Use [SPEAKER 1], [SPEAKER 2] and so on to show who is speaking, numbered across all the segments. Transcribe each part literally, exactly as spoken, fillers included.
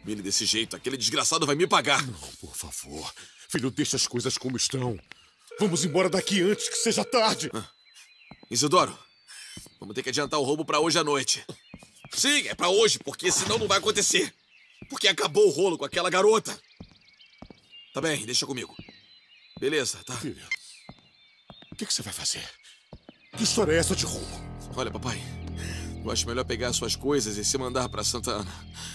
[SPEAKER 1] ele desse jeito. Aquele desgraçado vai me pagar.
[SPEAKER 2] Não, por favor. Filho, deixa as coisas como estão. Vamos embora daqui antes que seja tarde.
[SPEAKER 1] Ah. Isidoro, vamos ter que adiantar o roubo pra hoje à noite. Sim, é pra hoje, porque senão não vai acontecer. Porque acabou o rolo com aquela garota. Tá bem, deixa comigo. Beleza, tá?
[SPEAKER 2] Filho, o que, que você vai fazer? Que história é essa de roubo?
[SPEAKER 1] Olha, papai, eu acho melhor pegar suas coisas e se mandar pra Santa Ana.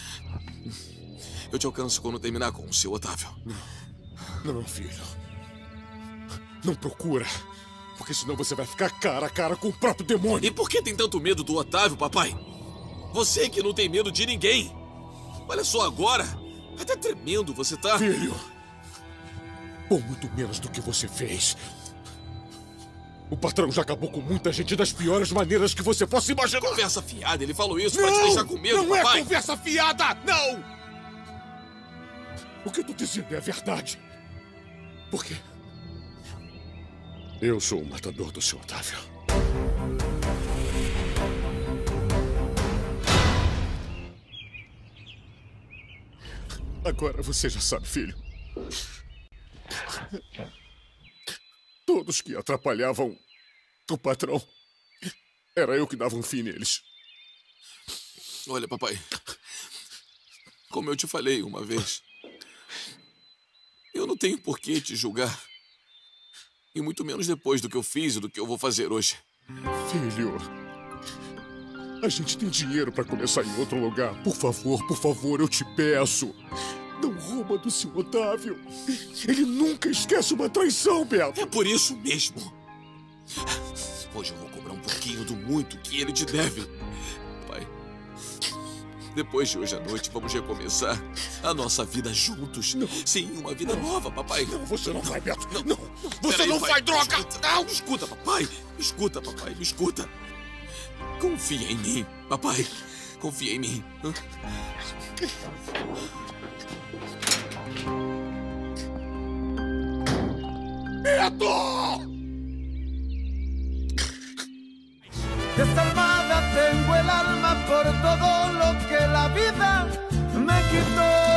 [SPEAKER 1] Eu te alcanço quando terminar com o seu Otávio.
[SPEAKER 2] Não, não, filho. Não procura, porque senão você vai ficar cara a cara com o próprio demônio.
[SPEAKER 1] E por que tem tanto medo do Otávio, papai? Você que não tem medo de ninguém. Olha só agora, até tremendo você tá.
[SPEAKER 2] Filho, ou muito menos do que você fez. O patrão já acabou com muita gente das piores maneiras que você possa imaginar.
[SPEAKER 1] Conversa fiada, ele falou isso pra te deixar com medo,
[SPEAKER 2] não
[SPEAKER 1] papai.
[SPEAKER 2] Não é conversa fiada, não! O que eu tô dizendo é a verdade. Por quê? Eu sou o matador do seu Otávio. Agora você já sabe, filho. Todos que atrapalhavam o patrão, era eu que dava um fim neles.
[SPEAKER 1] Olha, papai, como eu te falei uma vez, eu não tenho por que te julgar. E muito menos depois do que eu fiz e do que eu vou fazer hoje.
[SPEAKER 2] Filho, a gente tem dinheiro para começar em outro lugar. Por favor, por favor, eu te peço. Não rouba do seu Otávio. Ele nunca esquece uma traição, Beto.
[SPEAKER 1] É por isso mesmo. Hoje eu vou cobrar um pouquinho do muito que ele te deve. Pai, depois de hoje à noite, vamos recomeçar a nossa vida juntos.
[SPEAKER 2] Não.
[SPEAKER 1] Sim, uma vida
[SPEAKER 2] não.
[SPEAKER 1] nova, papai.
[SPEAKER 2] Não, você não, não vai, Beto. Não, não.
[SPEAKER 1] não.
[SPEAKER 2] Você
[SPEAKER 1] aí,
[SPEAKER 2] não
[SPEAKER 1] pai.
[SPEAKER 2] vai, droga.
[SPEAKER 1] Me escuta. Não, me escuta, papai. Me escuta, papai, me escuta. Confia em mim, papai. Confia em mim.
[SPEAKER 2] Beto!
[SPEAKER 3] Desalmada tengo el alma por todo lo que la vida me quitó.